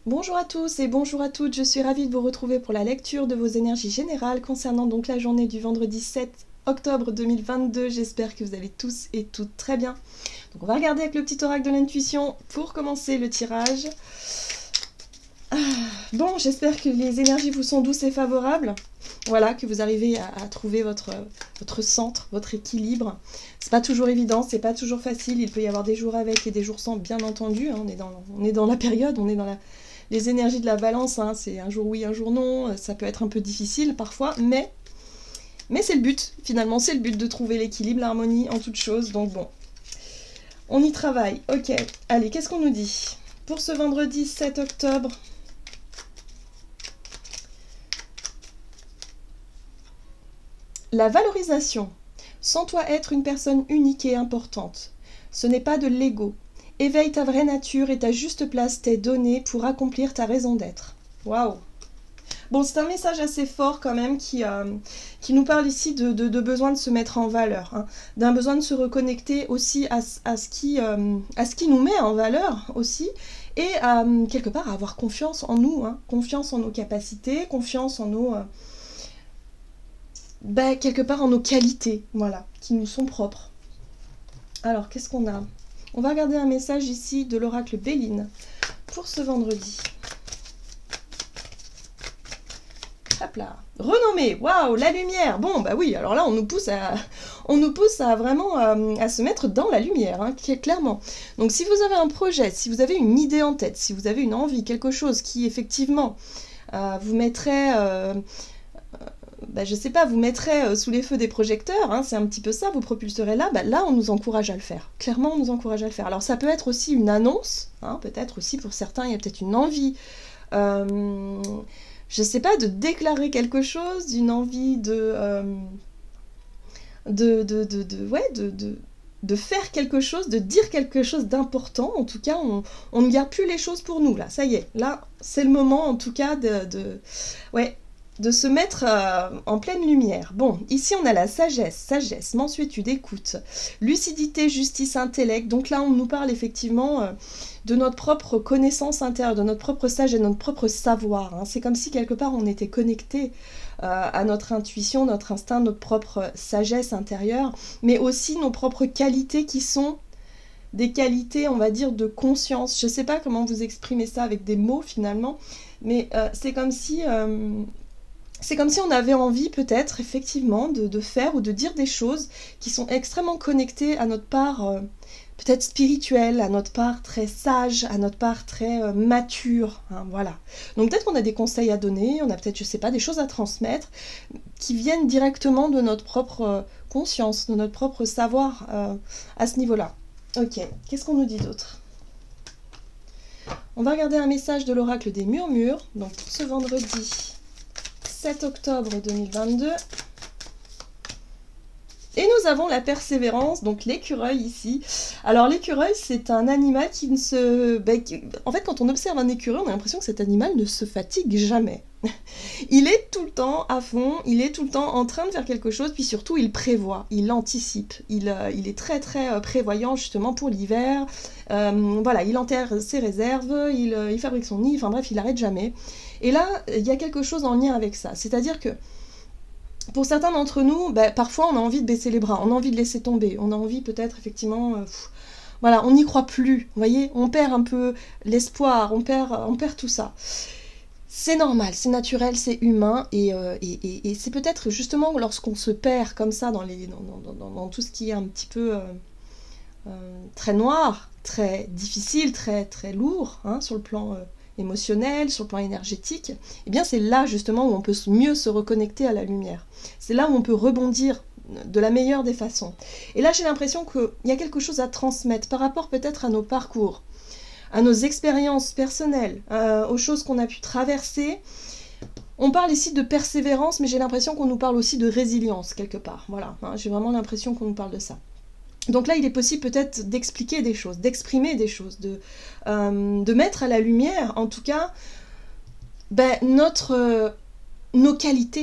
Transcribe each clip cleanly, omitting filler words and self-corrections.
Bonjour à tous et bonjour à toutes, je suis ravie de vous retrouver pour la lecture de vos énergies générales concernant donc la journée du vendredi 7 octobre 2022. J'espère que vous allez tous et toutes très bien. Donc on va regarder avec le petit oracle de l'intuition pour commencer le tirage. Bon, j'espère que les énergies vous sont douces et favorables. Voilà, que vous arrivez à trouver votre centre, votre équilibre. C'est pas toujours évident, c'est pas toujours facile. Il peut y avoir des jours avec et des jours sans, bien entendu. Hein. On est dans la période, on est dans les énergies de la balance. Hein. C'est un jour oui, un jour non. Ça peut être un peu difficile parfois, mais c'est le but. Finalement, c'est le but de trouver l'équilibre, l'harmonie en toute chose. Donc bon, on y travaille. Ok, allez, qu'est-ce qu'on nous dit pour ce vendredi 7 octobre? La valorisation. Sens-toi être une personne unique et importante. Ce n'est pas de l'ego. Éveille ta vraie nature et ta juste place t'est donnée pour accomplir ta raison d'être. Waouh! Bon, c'est un message assez fort quand même qui nous parle ici de besoin de se mettre en valeur, hein, d'un besoin de se reconnecter aussi à ce qui nous met en valeur aussi, et quelque part à avoir confiance en nous, hein, confiance en nos capacités, confiance en nos... quelque part en nos qualités, voilà, qui nous sont propres. Alors, qu'est-ce qu'on a? On va regarder un message ici de l'oracle Béline pour ce vendredi. Hop là, renommée, waouh, la lumière. Bon, bah oui, alors là, on nous pousse à vraiment à se mettre dans la lumière, hein, clairement. Donc, si vous avez un projet, si vous avez une idée en tête, si vous avez une envie, quelque chose qui, effectivement, vous mettrait... je sais pas, vous mettrez sous les feux des projecteurs, hein, c'est un petit peu ça, vous propulserez là, là on nous encourage à le faire. Clairement on nous encourage à le faire. Alors ça peut être aussi une annonce, hein, peut-être aussi pour certains il y a peut-être une envie, je sais pas, de déclarer quelque chose, une envie de faire quelque chose, de dire quelque chose d'important. En tout cas, on ne garde plus les choses pour nous, là, ça y est. Là, c'est le moment, en tout cas, de se mettre en pleine lumière. Bon, ici on a la sagesse, mansuétude, écoute, lucidité, justice, intellect. Donc là on nous parle effectivement de notre propre connaissance intérieure, de notre propre sagesse, de notre propre savoir. Hein. C'est comme si quelque part on était connecté à notre intuition, notre instinct, notre propre sagesse intérieure, mais aussi nos propres qualités qui sont des qualités, on va dire, de conscience. Je ne sais pas comment vous exprimer ça avec des mots finalement, mais c'est comme si... c'est comme si on avait envie peut-être effectivement de faire ou de dire des choses qui sont extrêmement connectées à notre part peut-être spirituelle, à notre part très sage, à notre part très mature, hein, voilà. Donc peut-être qu'on a des conseils à donner, on a peut-être, je sais pas, des choses à transmettre qui viennent directement de notre propre conscience, de notre propre savoir à ce niveau-là. Ok, qu'est-ce qu'on nous dit d'autre? On va regarder un message de l'oracle des murmures, donc pour ce vendredi 7 octobre 2022. Et nous avons la persévérance, donc l'écureuil ici. Alors l'écureuil, c'est un animal qui ne se... en fait, quand on observe un écureuil, on a l'impression que cet animal ne se fatigue jamais. Il est tout le temps à fond, il est tout le temps en train de faire quelque chose, puis surtout il prévoit, il anticipe, il est très très prévoyant justement pour l'hiver. Voilà, il enterre ses réserves, il fabrique son nid, enfin bref, il n'arrête jamais. Et là, il y a quelque chose en lien avec ça, c'est-à-dire que pour certains d'entre nous, parfois on a envie de baisser les bras, on a envie de laisser tomber, on a envie peut-être effectivement... voilà, on n'y croit plus, vous voyez, on perd un peu l'espoir, on perd tout ça. C'est normal, c'est naturel, c'est humain, et c'est peut-être justement lorsqu'on se perd comme ça dans tout ce qui est un petit peu très noir, très difficile, très, très lourd, hein, sur le plan émotionnel, sur le plan énergétique, et bien c'est là justement où on peut mieux se reconnecter à la lumière. C'est là où on peut rebondir de la meilleure des façons. Et là j'ai l'impression qu'il y a quelque chose à transmettre par rapport peut-être à nos parcours, à nos expériences personnelles, aux choses qu'on a pu traverser. On parle ici de persévérance, mais j'ai l'impression qu'on nous parle aussi de résilience quelque part. Voilà, hein, j'ai vraiment l'impression qu'on nous parle de ça. Donc là, il est possible peut-être d'expliquer des choses, d'exprimer des choses, de mettre à la lumière, en tout cas, nos qualités,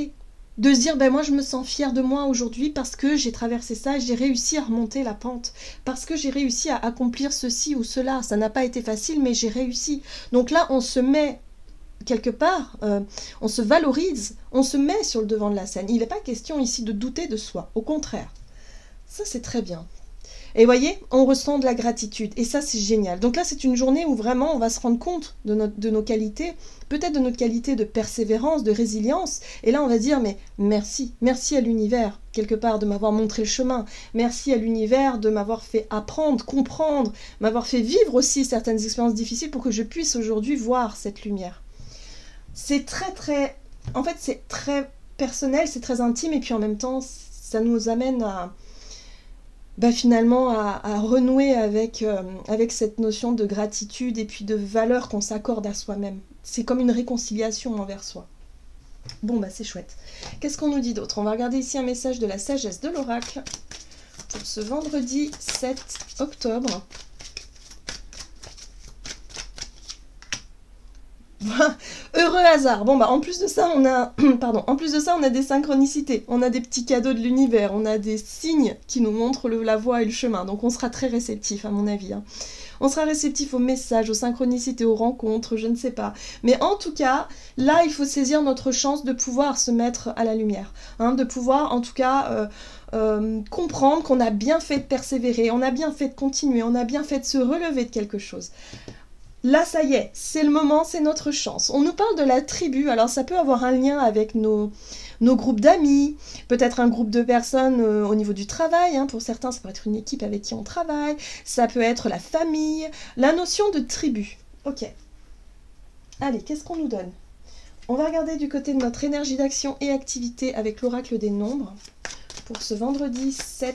De se dire, ben moi je me sens fière de moi aujourd'hui parce que j'ai traversé ça, j'ai réussi à remonter la pente, parce que j'ai réussi à accomplir ceci ou cela. Ça n'a pas été facile, mais j'ai réussi. Donc là, on se met quelque part, on se valorise, on se met sur le devant de la scène. Il n'est pas question ici de douter de soi, au contraire. Ça, c'est très bien. Et voyez, on ressent de la gratitude, et ça c'est génial. Donc là c'est une journée où vraiment on va se rendre compte de nos qualités, peut-être de notre qualité de persévérance, de résilience, et là on va dire mais merci, merci à l'univers, quelque part de m'avoir montré le chemin, merci à l'univers de m'avoir fait apprendre, comprendre, m'avoir fait vivre aussi certaines expériences difficiles pour que je puisse aujourd'hui voir cette lumière. C'est très, en fait c'est très personnel, c'est très intime, et puis en même temps ça nous amène à finalement à renouer avec cette notion de gratitude et puis de valeur qu'on s'accorde à soi-même. C'est comme une réconciliation envers soi. Bon, c'est chouette. Qu'est-ce qu'on nous dit d'autre? On va regarder ici un message de la sagesse de l'oracle pour ce vendredi 7 octobre. Heureux hasard. Bon en plus de ça on a en plus de ça on a des synchronicités, on a des petits cadeaux de l'univers, on a des signes qui nous montrent la voie et le chemin. Donc on sera très réceptif à mon avis. On sera réceptif aux messages, aux synchronicités, aux rencontres, je ne sais pas. Mais en tout cas, là il faut saisir notre chance de pouvoir se mettre à la lumière, de pouvoir en tout cas comprendre qu'on a bien fait de persévérer, on a bien fait de continuer, on a bien fait de se relever de quelque chose. Là, ça y est, c'est le moment, c'est notre chance. On nous parle de la tribu, alors ça peut avoir un lien avec nos groupes d'amis, peut-être un groupe de personnes au niveau du travail, pour certains ça peut être une équipe avec qui on travaille, ça peut être la famille, la notion de tribu. Ok. Allez, qu'est-ce qu'on nous donne? On va regarder du côté de notre énergie d'action et activité avec l'oracle des nombres pour ce vendredi 7.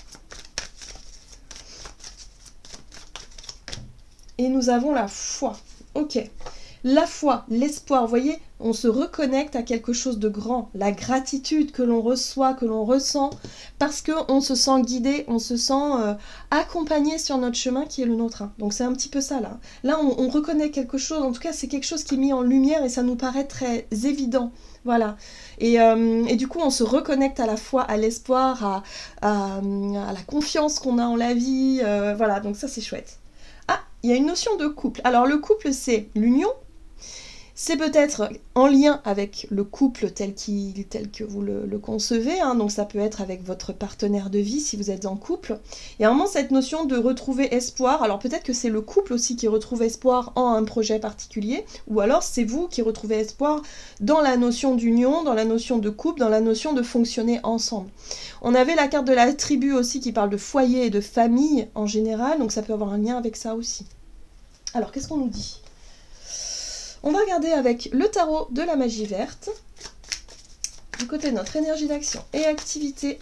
Et nous avons la foi. Ok. La foi, l'espoir, vous voyez, on se reconnecte à quelque chose de grand. La gratitude que l'on reçoit, que l'on ressent, parce qu'on se sent guidé, on se sent accompagné sur notre chemin qui est le nôtre. Donc c'est un petit peu ça là. Là, on reconnaît quelque chose, en tout cas c'est quelque chose qui est mis en lumière et ça nous paraît très évident. Voilà. Et du coup, on se reconnecte à la foi, à l'espoir, à la confiance qu'on a en la vie. Voilà, donc ça c'est chouette. Ah, il y a une notion de couple. Alors le couple, c'est l'union. C'est peut-être en lien avec le couple tel que vous le concevez, donc ça peut être avec votre partenaire de vie si vous êtes en couple. Il y a vraiment cette notion de retrouver espoir, alors peut-être que c'est le couple aussi qui retrouve espoir en un projet particulier, ou alors c'est vous qui retrouvez espoir dans la notion d'union, dans la notion de couple, dans la notion de fonctionner ensemble. On avait la carte de la tribu aussi qui parle de foyer et de famille en général, donc ça peut avoir un lien avec ça aussi. Alors qu'est-ce qu'on nous dit ? On va regarder avec le tarot de la magie verte, du côté de notre énergie d'action et activité,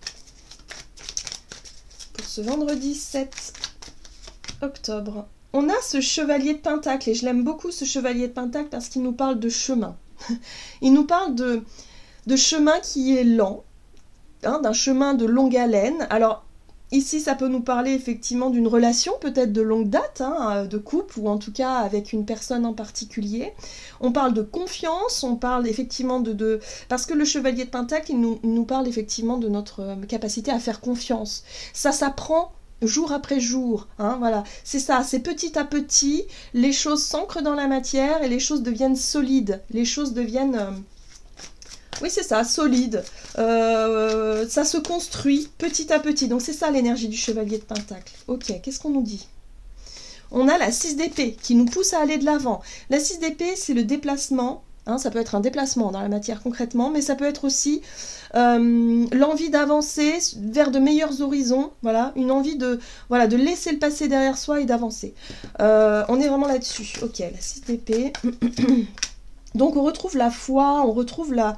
pour ce vendredi 7 octobre. On a ce chevalier de pentacle, et je l'aime beaucoup ce chevalier de pentacle parce qu'il nous parle de chemin. Il nous parle de chemin qui est lent, d'un chemin de longue haleine. Alors, ici, ça peut nous parler effectivement d'une relation peut-être de longue date, de couple, ou en tout cas avec une personne en particulier. On parle de confiance, on parle effectivement parce que le chevalier de pentacle, il nous parle effectivement de notre capacité à faire confiance. Ça s'apprend jour après jour, voilà. C'est ça, c'est petit à petit, les choses s'ancrent dans la matière et les choses deviennent solides, les choses deviennent... Oui, c'est ça, solide. Ça se construit petit à petit. Donc c'est ça l'énergie du chevalier de pentacle. Ok, qu'est-ce qu'on nous dit ? On a la 6 d'épée qui nous pousse à aller de l'avant. La 6 d'épée, c'est le déplacement. Ça peut être un déplacement dans la matière concrètement, mais ça peut être aussi l'envie d'avancer vers de meilleurs horizons. Voilà, une envie de laisser le passé derrière soi et d'avancer. On est vraiment là-dessus. Ok, la 6 d'épée... Donc on retrouve la foi, on retrouve la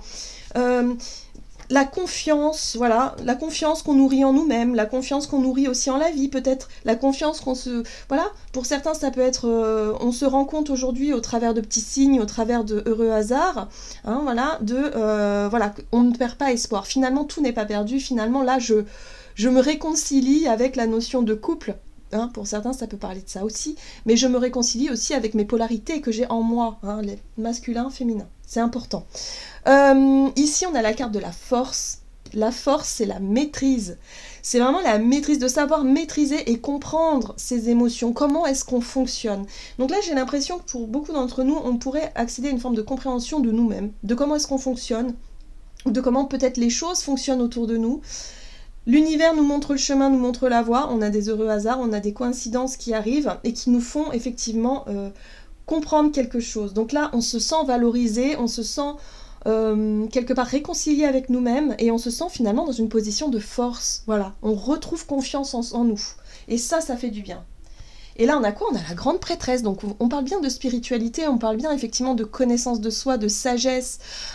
confiance, voilà, la confiance qu'on nourrit en nous-mêmes, la confiance qu'on nourrit aussi en la vie, peut-être la confiance qu'on se... Voilà, pour certains ça peut être... on se rend compte aujourd'hui au travers de petits signes, au travers de heureux hasards, voilà, on ne perd pas espoir. Finalement tout n'est pas perdu, finalement là je me réconcilie avec la notion de couple. Pour certains, ça peut parler de ça aussi, mais je me réconcilie aussi avec mes polarités que j'ai en moi, les masculins, féminins. c'est important. Ici, on a la carte de la force. La force, c'est la maîtrise. C'est vraiment la maîtrise, de savoir maîtriser et comprendre ses émotions. Comment est-ce qu'on fonctionne? Donc là, j'ai l'impression que pour beaucoup d'entre nous, on pourrait accéder à une forme de compréhension de nous-mêmes, de comment est-ce qu'on fonctionne, de comment peut-être les choses fonctionnent autour de nous. L'univers nous montre le chemin, nous montre la voie. On a des heureux hasards, on a des coïncidences qui arrivent et qui nous font effectivement comprendre quelque chose. Donc là, on se sent valorisé, on se sent quelque part réconcilié avec nous-mêmes et on se sent finalement dans une position de force. Voilà, on retrouve confiance en nous. Et ça fait du bien. Et là, on a quoi? On a la grande prêtresse. Donc, on parle bien de spiritualité, on parle bien effectivement de connaissance de soi, de sagesse,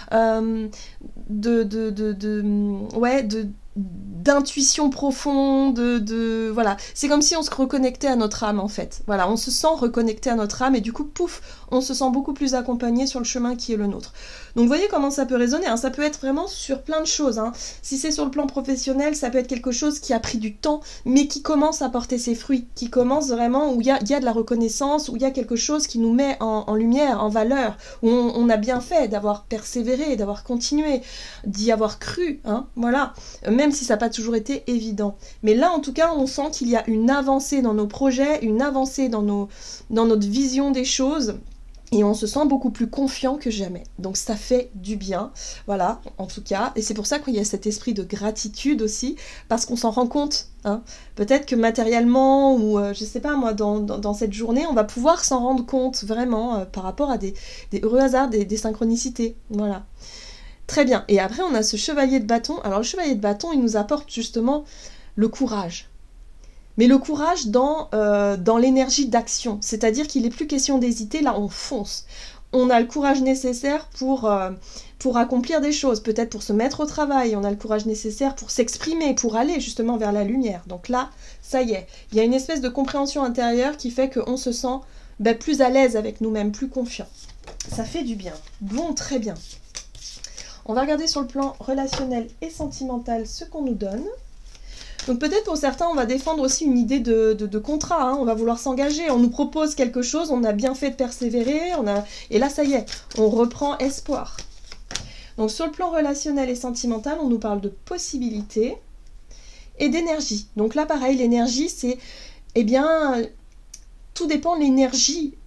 d'intuition profonde, voilà. C'est comme si on se reconnectait à notre âme, en fait. Voilà, on se sent reconnecté à notre âme et du coup, pouf, on se sent beaucoup plus accompagné sur le chemin qui est le nôtre. Donc, vous voyez comment ça peut résonner, hein. Ça peut être vraiment sur plein de choses, hein. Si c'est sur le plan professionnel, ça peut être quelque chose qui a pris du temps, mais qui commence à porter ses fruits, qui commence vraiment, où il y a de la reconnaissance, où il y a quelque chose qui nous met en lumière, en valeur, où on a bien fait d'avoir persévéré, d'avoir continué, d'y avoir cru, hein, voilà. Même si ça n'a pas toujours été évident. Mais là, en tout cas, on sent qu'il y a une avancée dans nos projets, une avancée dans notre vision des choses, et on se sent beaucoup plus confiant que jamais. Donc ça fait du bien, voilà, en tout cas. Et c'est pour ça qu'il y a cet esprit de gratitude aussi, parce qu'on s'en rend compte, hein. Peut-être que matériellement, ou je sais pas moi, dans cette journée, on va pouvoir s'en rendre compte vraiment par rapport à des heureux hasards, des synchronicités, voilà. Très bien. Et après, on a ce chevalier de bâton. Alors, le chevalier de bâton, il nous apporte justement le courage. Mais le courage dans l'énergie d'action. C'est-à-dire qu'il n'est plus question d'hésiter, là, on fonce. On a le courage nécessaire pour accomplir des choses, peut-être pour se mettre au travail. On a le courage nécessaire pour s'exprimer, pour aller justement vers la lumière. Donc là, ça y est. Il y a une espèce de compréhension intérieure qui fait qu'on se sent plus à l'aise avec nous-mêmes, plus confiant. Ça fait du bien. Bon, très bien. On va regarder sur le plan relationnel et sentimental ce qu'on nous donne. Donc peut-être pour certains, on va défendre aussi une idée de contrat, hein. On va vouloir s'engager, on nous propose quelque chose, on a bien fait de persévérer, et là ça y est, on reprend espoir. Donc sur le plan relationnel et sentimental, on nous parle de possibilités et d'énergie. Donc là pareil, l'énergie c'est, eh bien, tout dépend de l'énergie.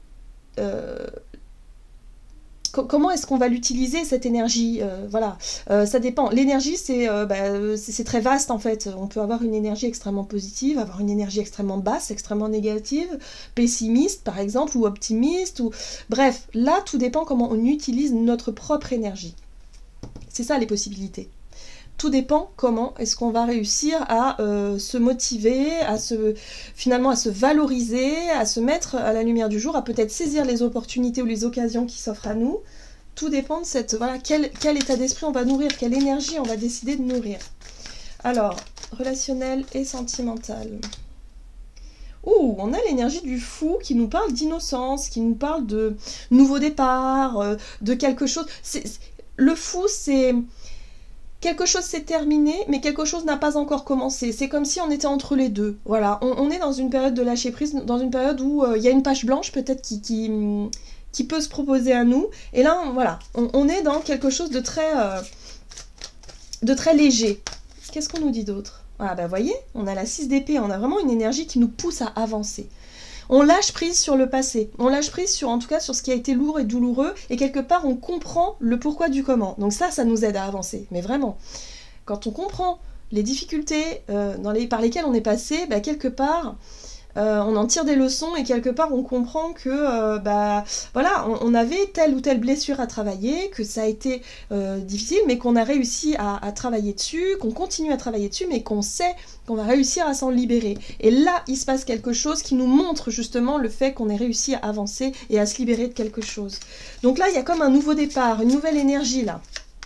Comment est-ce qu'on va l'utiliser, cette énergie, voilà, ça dépend. L'énergie, c'est très vaste, en fait. On peut avoir une énergie extrêmement positive, avoir une énergie extrêmement basse, extrêmement négative, pessimiste, par exemple, ou optimiste. Bref, là, tout dépend comment on utilise notre propre énergie. C'est ça, les possibilités. Tout dépend comment est-ce qu'on va réussir à se motiver, finalement à se valoriser, à se mettre à la lumière du jour, à peut-être saisir les opportunités ou les occasions qui s'offrent à nous. Tout dépend de voilà, quel état d'esprit on va nourrir, quelle énergie on va décider de nourrir. Alors, relationnel et sentimental. Ouh, on a l'énergie du fou qui nous parle d'innocence, qui nous parle de nouveau départ, de quelque chose. Le fou, c'est... Quelque chose s'est terminé, mais quelque chose n'a pas encore commencé. C'est comme si on était entre les deux. Voilà, on est dans une période de lâcher prise, dans une période où il y a une page blanche peut-être qui peut se proposer à nous. Et là, voilà, on est dans quelque chose de très léger. Qu'est-ce qu'on nous dit d'autre? Ah bah voyez, on a la 6 d'épée, on a vraiment une énergie qui nous pousse à avancer. On lâche prise sur le passé, on lâche prise en tout cas sur ce qui a été lourd et douloureux, et quelque part on comprend le pourquoi du comment. Donc ça nous aide à avancer, mais vraiment. Quand on comprend les difficultés par lesquelles on est passé, quelque part on en tire des leçons, et quelque part on comprend que voilà, on avait telle ou telle blessure à travailler, que ça a été difficile, mais qu'on a réussi à travailler dessus, qu'on continue à travailler dessus, mais qu'on sait qu'on va réussir à s'en libérer. Et là, il se passe quelque chose qui nous montre justement le fait qu'on ait réussi à avancer et à se libérer de quelque chose. Donc là, il y a comme un nouveau départ, une nouvelle énergie là.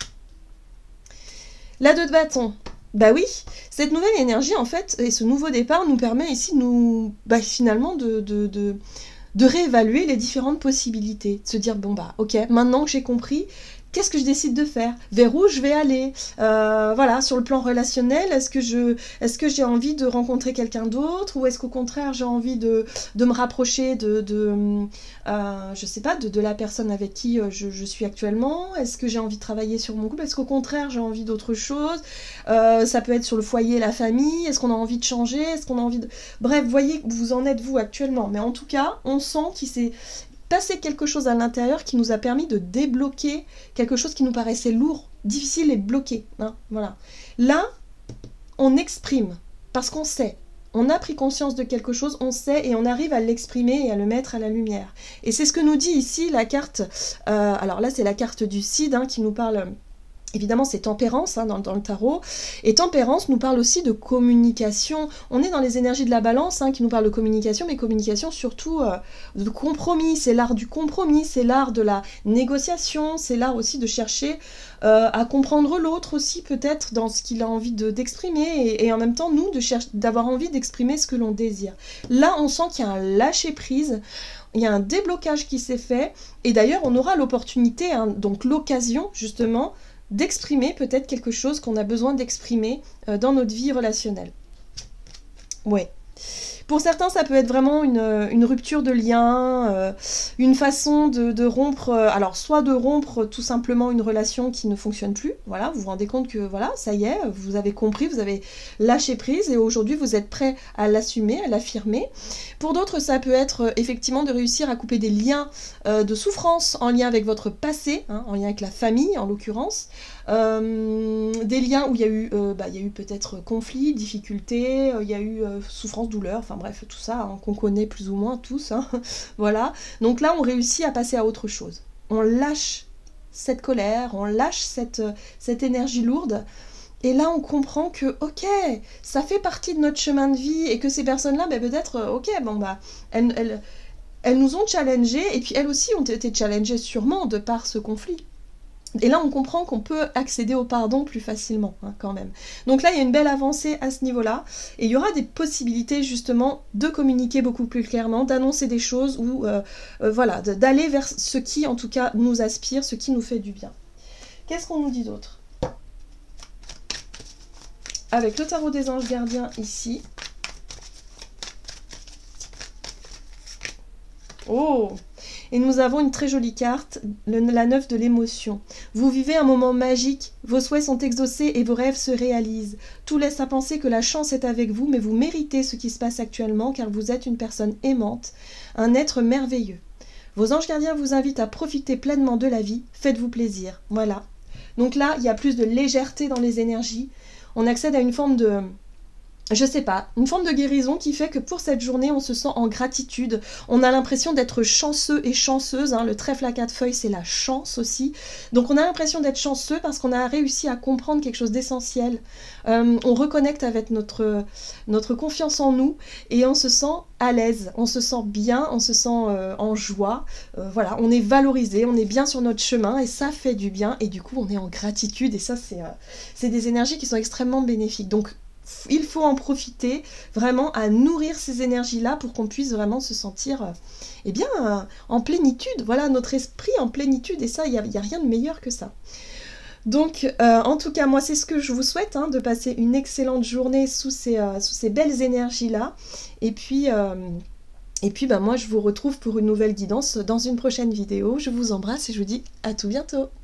La 2 de bâton. Bah oui, cette nouvelle énergie en fait, et ce nouveau départ nous permet ici finalement de réévaluer les différentes possibilités. De se dire, bon ok, maintenant que j'ai compris qu'est-ce que je décide de faire? Vers où je vais aller? Voilà, sur le plan relationnel, est-ce que j'ai envie de rencontrer quelqu'un d'autre? Ou est-ce qu'au contraire, j'ai envie de me rapprocher je sais pas, de la personne avec qui je suis actuellement? Est-ce que j'ai envie de travailler sur mon couple? Est-ce qu'au contraire, j'ai envie d'autre chose? Ça peut être sur le foyer, la famille. Est-ce qu'on a envie de changer? Est-ce qu'on a envie de... Bref, voyez où vous en êtes vous actuellement. Mais en tout cas, on sent qu'il s'est passé quelque chose à l'intérieur qui nous a permis de débloquer quelque chose qui nous paraissait lourd, difficile et bloqué. Hein, voilà. Là, on exprime parce qu'on sait. On a pris conscience de quelque chose, on sait et on arrive à l'exprimer et à le mettre à la lumière. Et c'est ce que nous dit ici la carte. Alors là, c'est la carte du Cid qui nous parle. Évidemment, c'est tempérance dans le tarot. Et tempérance nous parle aussi de communication. On est dans les énergies de la balance qui nous parle de communication, mais communication surtout de compromis. C'est l'art du compromis, c'est l'art de la négociation, c'est l'art aussi de chercher à comprendre l'autre aussi, peut-être, dans ce qu'il a envie d'exprimer. Et en même temps, nous, d'avoir envie d'exprimer ce que l'on désire. Là, on sent qu'il y a un lâcher-prise. Il y a un déblocage qui s'est fait. Et d'ailleurs, on aura l'opportunité, donc l'occasion, justement, d'exprimer peut-être quelque chose qu'on a besoin d'exprimer dans notre vie relationnelle. Ouais. Pour certains, ça peut être vraiment une rupture de lien, une façon de rompre, alors soit de rompre tout simplement une relation qui ne fonctionne plus, voilà, vous vous rendez compte que voilà, ça y est, vous avez compris, vous avez lâché prise et aujourd'hui vous êtes prêt à l'assumer, à l'affirmer. Pour d'autres, ça peut être effectivement de réussir à couper des liens de souffrance en lien avec votre passé, en lien avec la famille en l'occurrence, des liens où il y a eu peut-être conflit, difficulté, il y a eu souffrance, douleur, enfin bref, tout ça qu'on connaît plus ou moins tous, voilà. Donc là, on réussit à passer à autre chose. On lâche cette colère, on lâche cette énergie lourde, et là, on comprend que, ok, ça fait partie de notre chemin de vie, et que ces personnes-là, peut-être, elles nous ont challengées, et puis elles aussi ont été challengées sûrement de par ce conflit. Et là, on comprend qu'on peut accéder au pardon plus facilement, quand même. Donc là, il y a une belle avancée à ce niveau-là. Et il y aura des possibilités, justement, de communiquer beaucoup plus clairement, d'annoncer des choses ou, voilà, d'aller vers ce qui, en tout cas, nous aspire, ce qui nous fait du bien. Qu'est-ce qu'on nous dit d'autre? Avec le tarot des anges gardiens, ici. Oh! Et nous avons une très jolie carte, la 9 de l'émotion. Vous vivez un moment magique, vos souhaits sont exaucés et vos rêves se réalisent. Tout laisse à penser que la chance est avec vous, mais vous méritez ce qui se passe actuellement car vous êtes une personne aimante, un être merveilleux. Vos anges gardiens vous invitent à profiter pleinement de la vie, faites-vous plaisir. Voilà. Donc là, il y a plus de légèreté dans les énergies. On accède à une forme de... je sais pas, une forme de guérison qui fait que pour cette journée, on se sent en gratitude. On a l'impression d'être chanceux et chanceuse. Le trèfle à 4 feuilles, c'est la chance aussi. Donc on a l'impression d'être chanceux parce qu'on a réussi à comprendre quelque chose d'essentiel. On reconnecte avec notre confiance en nous et on se sent à l'aise, on se sent bien, on se sent en joie. Voilà, on est valorisé, on est bien sur notre chemin et ça fait du bien. Et du coup, on est en gratitude et ça, c'est des énergies qui sont extrêmement bénéfiques. Donc, il faut en profiter vraiment à nourrir ces énergies-là pour qu'on puisse vraiment se sentir en plénitude. Voilà, notre esprit en plénitude et ça, il n'y a rien de meilleur que ça. Donc, en tout cas, moi, c'est ce que je vous souhaite, de passer une excellente journée sous ces belles énergies-là. Et puis, moi, je vous retrouve pour une nouvelle guidance dans une prochaine vidéo. Je vous embrasse et je vous dis à tout bientôt.